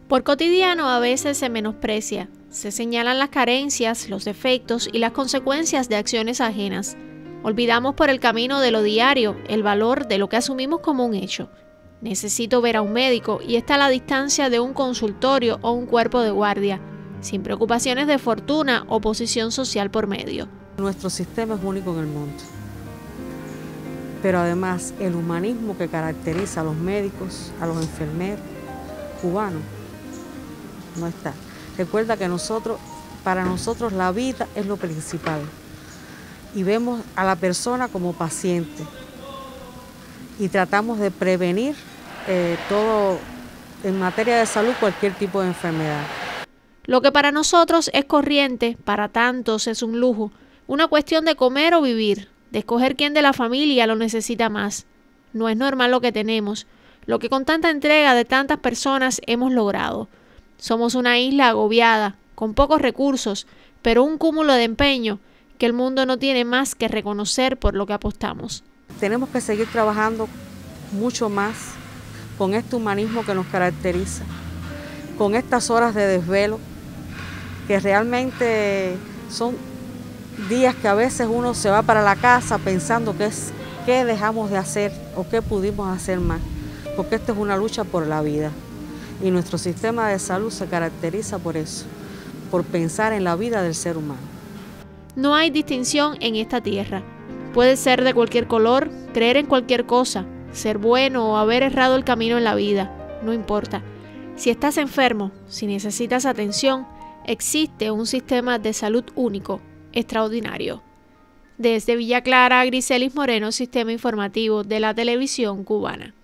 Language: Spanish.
Por cotidiano a veces se menosprecia, se señalan las carencias, los defectos y las consecuencias de acciones ajenas. Olvidamos por el camino de lo diario el valor de lo que asumimos como un hecho. Necesito ver a un médico y está a la distancia de un consultorio o un cuerpo de guardia, sin preocupaciones de fortuna o posición social por medio. Nuestro sistema es único en el mundo, pero además el humanismo que caracteriza a los médicos, a los enfermeros cubanos, no está. Recuerda que para nosotros la vida es lo principal y vemos a la persona como paciente y tratamos de prevenir todo en materia de salud, cualquier tipo de enfermedad. Lo que para nosotros es corriente, para tantos es un lujo, una cuestión de comer o vivir, de escoger quién de la familia lo necesita más. No es normal lo que tenemos, lo que con tanta entrega de tantas personas hemos logrado. Somos una isla agobiada, con pocos recursos, pero un cúmulo de empeño que el mundo no tiene más que reconocer por lo que apostamos. Tenemos que seguir trabajando mucho más con este humanismo que nos caracteriza, con estas horas de desvelo, que realmente son días que a veces uno se va para la casa pensando qué dejamos de hacer o qué pudimos hacer más, porque esta es una lucha por la vida y nuestro sistema de salud se caracteriza por eso, por pensar en la vida del ser humano. No hay distinción en esta tierra. Puedes ser de cualquier color, creer en cualquier cosa, ser bueno o haber errado el camino en la vida, no importa. Si estás enfermo, si necesitas atención, existe un sistema de salud único, extraordinario. Desde Villa Clara, Griselis Moreno, Sistema Informativo de la Televisión Cubana.